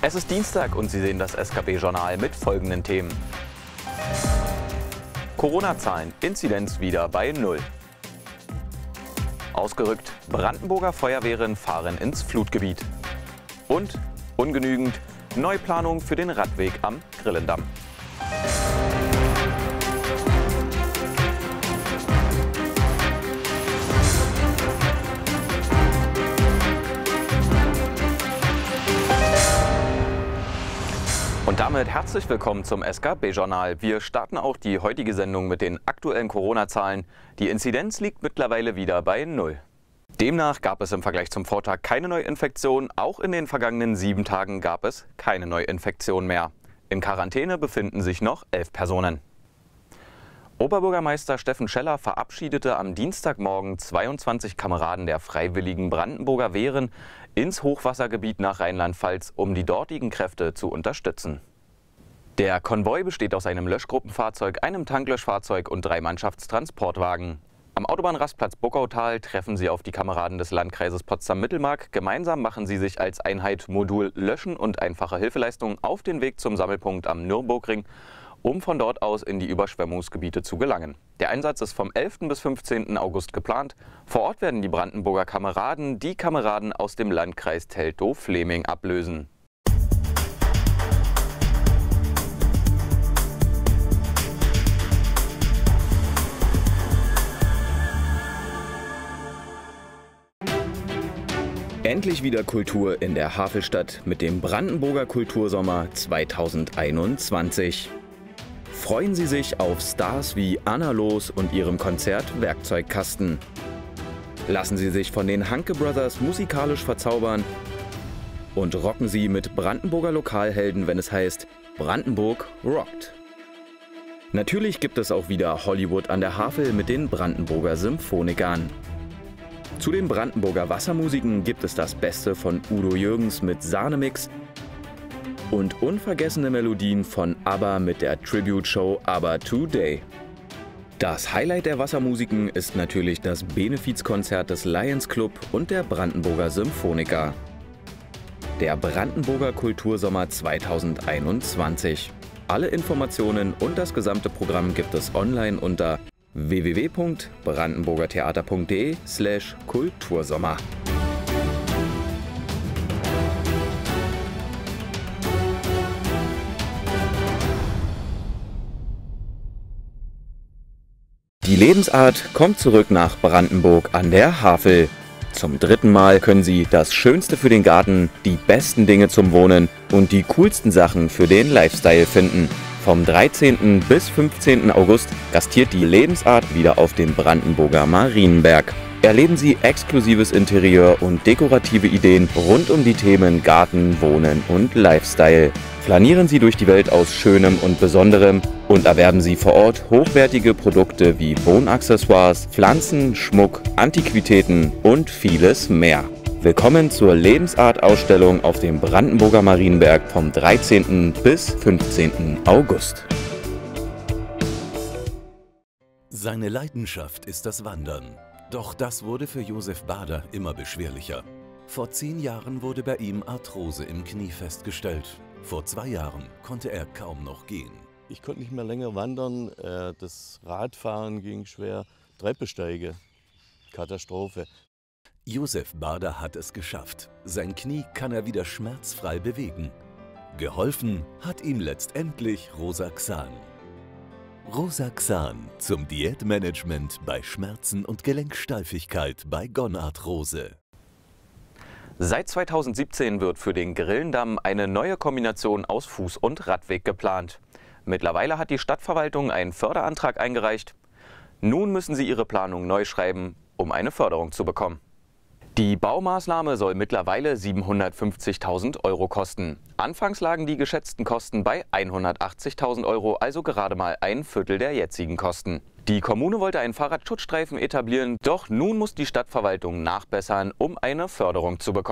Es ist Dienstag und Sie sehen das SKB-Journal mit folgenden Themen. Corona-Zahlen, Inzidenz wieder bei 0. Ausgerückt, Brandenburger Feuerwehren fahren ins Flutgebiet. Und ungenügend, Neuplanung für den Radweg am Grillendamm. Und damit herzlich willkommen zum SKB-Journal. Wir starten auch die heutige Sendung mit den aktuellen Corona-Zahlen. Die Inzidenz liegt mittlerweile wieder bei 0. Demnach gab es im Vergleich zum Vortag keine Neuinfektion. Auch in den vergangenen 7 Tagen gab es keine Neuinfektion mehr. In Quarantäne befinden sich noch 11 Personen. Oberbürgermeister Steffen Scheller verabschiedete am Dienstagmorgen 22 Kameraden der Freiwilligen Brandenburger Wehren ins Hochwassergebiet nach Rheinland-Pfalz, um die dortigen Kräfte zu unterstützen. Der Konvoi besteht aus einem Löschgruppenfahrzeug, einem Tanklöschfahrzeug und 3 Mannschaftstransportwagen. Am Autobahnrastplatz Buckautal treffen sie auf die Kameraden des Landkreises Potsdam-Mittelmark. Gemeinsam machen sie sich als Einheit Modul Löschen und einfache Hilfeleistung auf den Weg zum Sammelpunkt am Nürburgring, um von dort aus in die Überschwemmungsgebiete zu gelangen. Der Einsatz ist vom 11. bis 15. August geplant. Vor Ort werden die Brandenburger Kameraden die Kameraden aus dem Landkreis Teltow-Fleming ablösen. Endlich wieder Kultur in der Havelstadt mit dem Brandenburger Kultursommer 2021. Freuen Sie sich auf Stars wie Anna Loos und ihrem Konzert Werkzeugkasten. Lassen Sie sich von den Hanke Brothers musikalisch verzaubern und rocken Sie mit Brandenburger Lokalhelden, wenn es heißt Brandenburg rockt. Natürlich gibt es auch wieder Hollywood an der Havel mit den Brandenburger Symphonikern. Zu den Brandenburger Wassermusiken gibt es das Beste von Udo Jürgens mit Sahnemix und unvergessene Melodien von ABBA mit der Tribute-Show ABBA Today. Das Highlight der Wassermusiken ist natürlich das Benefizkonzert des Lions Club und der Brandenburger Symphoniker. Der Brandenburger Kultursommer 2021. Alle Informationen und das gesamte Programm gibt es online unter www.brandenburgertheater.de/Kultursommer. Die Lebensart kommt zurück nach Brandenburg an der Havel. Zum 3. Mal können Sie das Schönste für den Garten, die besten Dinge zum Wohnen und die coolsten Sachen für den Lifestyle finden. Vom 13. bis 15. August gastiert die Lebensart wieder auf dem Brandenburger Marienberg. Erleben Sie exklusives Interieur und dekorative Ideen rund um die Themen Garten, Wohnen und Lifestyle. Flanieren Sie durch die Welt aus Schönem und Besonderem und erwerben Sie vor Ort hochwertige Produkte wie Wohnaccessoires, Pflanzen, Schmuck, Antiquitäten und vieles mehr. Willkommen zur Lebensart-Ausstellung auf dem Brandenburger Marienberg vom 13. bis 15. August. Seine Leidenschaft ist das Wandern. Doch das wurde für Josef Bader immer beschwerlicher. Vor 10 Jahren wurde bei ihm Arthrose im Knie festgestellt. Vor 2 Jahren konnte er kaum noch gehen. Ich konnte nicht mehr länger wandern, das Radfahren ging schwer, Treppesteige, Katastrophe. Josef Bader hat es geschafft. Sein Knie kann er wieder schmerzfrei bewegen. Geholfen hat ihm letztendlich Rosaxan. Rosaxan zum Diätmanagement bei Schmerzen und Gelenksteifigkeit bei Gonarthrose. Seit 2017 wird für den Grillendamm eine neue Kombination aus Fuß- und Radweg geplant. Mittlerweile hat die Stadtverwaltung einen Förderantrag eingereicht. Nun müssen sie ihre Planung neu schreiben, um eine Förderung zu bekommen. Die Baumaßnahme soll mittlerweile 750.000 € kosten. Anfangs lagen die geschätzten Kosten bei 180.000 €, also gerade mal ein Viertel der jetzigen Kosten. Die Kommune wollte einen Fahrradschutzstreifen etablieren, doch nun muss die Stadtverwaltung nachbessern, um eine Förderung zu bekommen.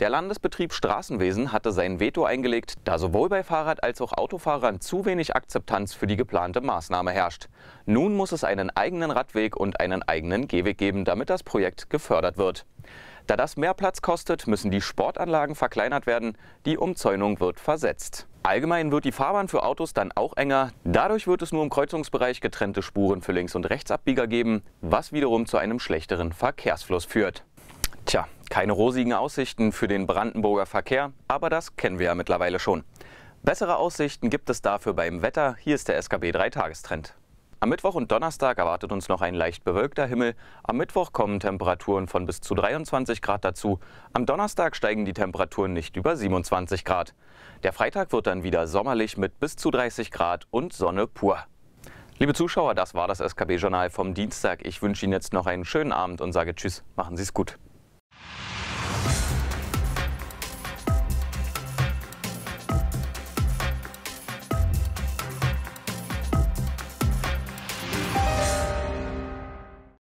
Der Landesbetrieb Straßenwesen hatte sein Veto eingelegt, da sowohl bei Fahrrad- als auch Autofahrern zu wenig Akzeptanz für die geplante Maßnahme herrscht. Nun muss es einen eigenen Radweg und einen eigenen Gehweg geben, damit das Projekt gefördert wird. Da das mehr Platz kostet, müssen die Sportanlagen verkleinert werden, die Umzäunung wird versetzt. Allgemein wird die Fahrbahn für Autos dann auch enger. Dadurch wird es nur im Kreuzungsbereich getrennte Spuren für Links- und Rechtsabbieger geben, was wiederum zu einem schlechteren Verkehrsfluss führt. Tja, keine rosigen Aussichten für den Brandenburger Verkehr, aber das kennen wir ja mittlerweile schon. Bessere Aussichten gibt es dafür beim Wetter. Hier ist der SKB 3-Tagestrend. Am Mittwoch und Donnerstag erwartet uns noch ein leicht bewölkter Himmel. Am Mittwoch kommen Temperaturen von bis zu 23 Grad dazu. Am Donnerstag steigen die Temperaturen nicht über 27 Grad. Der Freitag wird dann wieder sommerlich mit bis zu 30 Grad und Sonne pur. Liebe Zuschauer, das war das SKB-Journal vom Dienstag. Ich wünsche Ihnen jetzt noch einen schönen Abend und sage Tschüss, machen Sie es gut.